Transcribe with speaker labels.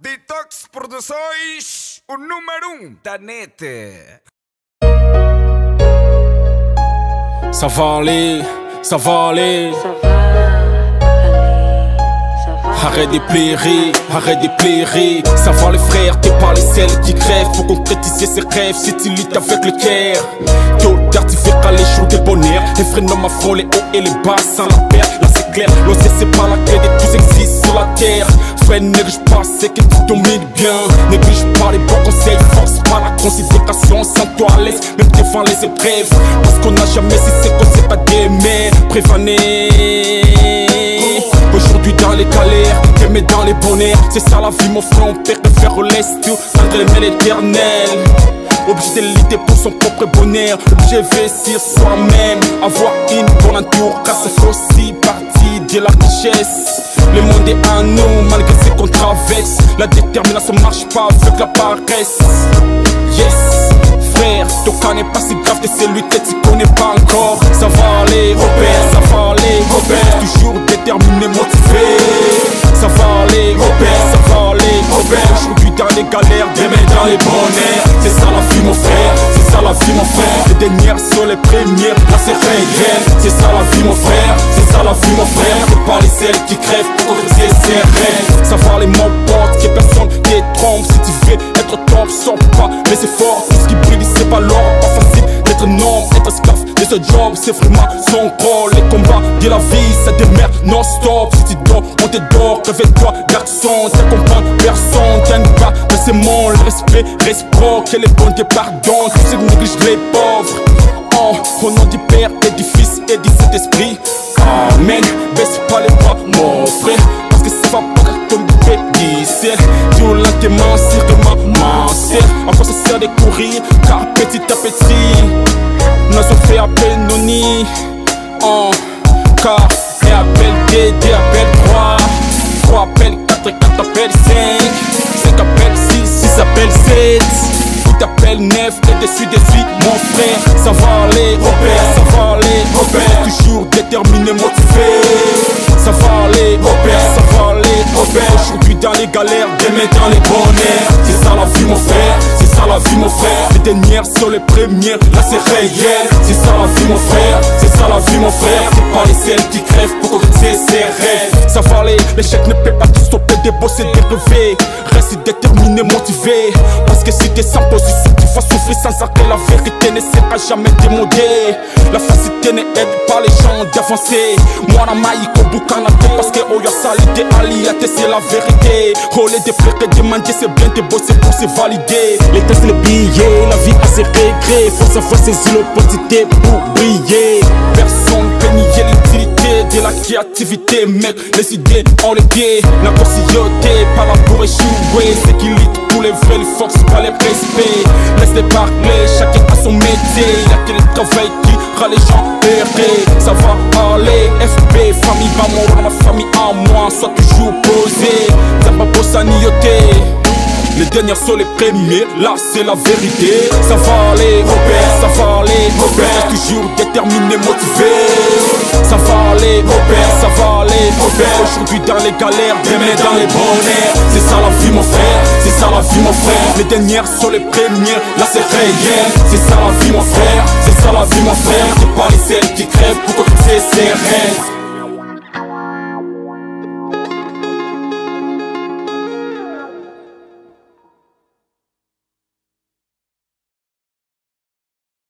Speaker 1: Detox Produções, o número 1 da net.
Speaker 2: Ça va aller, ça va aller. Arrête de plairer, arrête de plairer. Ça va les frères, t'es pas les seuls qui crèvent. Pour concrétiser ses rêves, si tu luttes avec le cœur. Tôt ou tard tu verras les jours de bonheur. Les frères n'ont ma folle, les hauts et les bas sans la paire. Là c'est clair, l'océan c'est pas la clé de tout existe sur la terre. Frère, néglige pas, c'est que tu domines bien. Néglige pas les bons conseils, force pas la considération. Sans toi à l'aise, même devant les épreuves. Parce qu'on n'a jamais cessé qu'on sait pas d'aimer. Prévenez. Aujourd'hui dans les galères, t'aimer dans les bonheurs. C'est ça la vie mon frère, on perd de faire l'est. Entre les mains l'éternel. Obligé de lutter pour son propre bonheur. Obligé d'investir soi-même. Avoir une bonne entourage, ça fait aussi partie de la richesse. Le monde est à nous malgré ce qu'on traverse. La détermination marche pas avec la paresse. Yes, frère, ton cas n'est pas si grave que celui que tu connais pas encore. Ça va aller, repère, ça va aller, repère. Toujours déterminé, motivé. Ça va aller, repère, ça va aller, repère. Aujourd'hui dans les galères, demain dans les bonheurs. C'est ça la vie mon frère, c'est ça la vie mon frère. Les dernières sont les premières, là c'est réel. C'est ça la vie mon frère, c'est ça la vie mon frère. C'est pas les seuls qui crèvent pour concrétiser ses rêves. Ça va aller mon pote, que personne te trompe. Si tu veux être top, sors pas, mais c'est fort. Tout ce qui brille c'est pas l'or, pas facile d'être un homme, être esclave de ce job, c'est vraiment son rôle. Les combats de la vie, ça démerde non-stop. Si tu dors, on te dort, réveille-toi, garçon. T'accompagnes personne, tiens pas dans ces mondes. Le respect, réciproque, et les bonnes des pardons. Tous ceux qui négligent les pauvres. Oh, au nom du Père et du Fils et du Saint-Esprit. Amen, baisse pas les bras, mon frère. Parce que ça va pas tomber d'ici. Tout lentement, sûrement, mentir. Encore ça sert de courir, car petit à petit nous avons fait appel nos nids. Car et appel D, D appel 3, 3 appel 4, 4 appel 5, 5 appel 6, 6 appel 7, 8 appel 9, et de suite, mon frère. Ça va aller, repère, ça va aller, repère. Toujours déterminé, motivé. Ça va aller, repère, ça va aller, repère. Aujourd'hui dans les galères, demain dans les bonheurs. C'est ça la vie mon frère, c'est ça la vie mon frère. Les dernières sont les premières, là c'est réel. C'est ça la vie mon frère, c'est ça la vie mon frère. C'est pas les seuls qui crèvent pour concrétiser ses rêves. Ça va aller, l'échec ne peut pas te stopper de bosser, de rêver. Reste déterminé, motivé. Parce que si t'es sans position, tu vas souffrir sans arrêt. La vérité ne sera jamais démodée. La facilité n'aide pas les gens d'avancer. Moi la maille au boucan parce que Oya Salite Aliate c'est la vérité. Oh les déflèques demander c'est bien de bosser pour se valider. Les tests, les billets, la vie a ses regrets. Faut savoir saisir l'opportunité pour briller. Personne peut nier l'utilité de la créativité. Mec, les idées ont les pieds. La possibilité pas là pour échouer. C'est qu'il lit tous les vrais, les forces pas les respects. Laisse-les parler, chacun a son métier. Il y a que le travail qui rend les gens errés. Ça va aller, FP, famille, va mourir, ma famille à moi. Sois toujours posé, t'as pas beau s'anioter. Les dernières sont les premiers, là c'est la vérité. Ça va aller, repère, ça va aller, repère. Toujours déterminé, motivé. Ça va aller, repère, ça va aller, repère. Aujourd'hui dans les galères, demain dans les bonheurs. C'est ça la vie mon frère, c'est ça la vie mon frère. Les dernières sont les premières, là c'est réel. C'est ça la vie mon frère, c'est ça la vie mon frère. C'est pas les seuls qui crèvent pour concrétiser ses rêves.